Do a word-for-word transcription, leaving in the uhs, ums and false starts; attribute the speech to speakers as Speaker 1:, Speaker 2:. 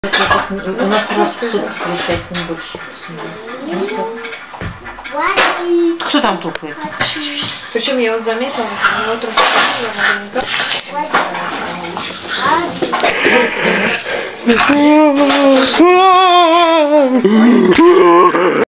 Speaker 1: У нас раз в сутки получается не больше. Кто там тупает?
Speaker 2: Причем я вот заметила, у него трубка организация.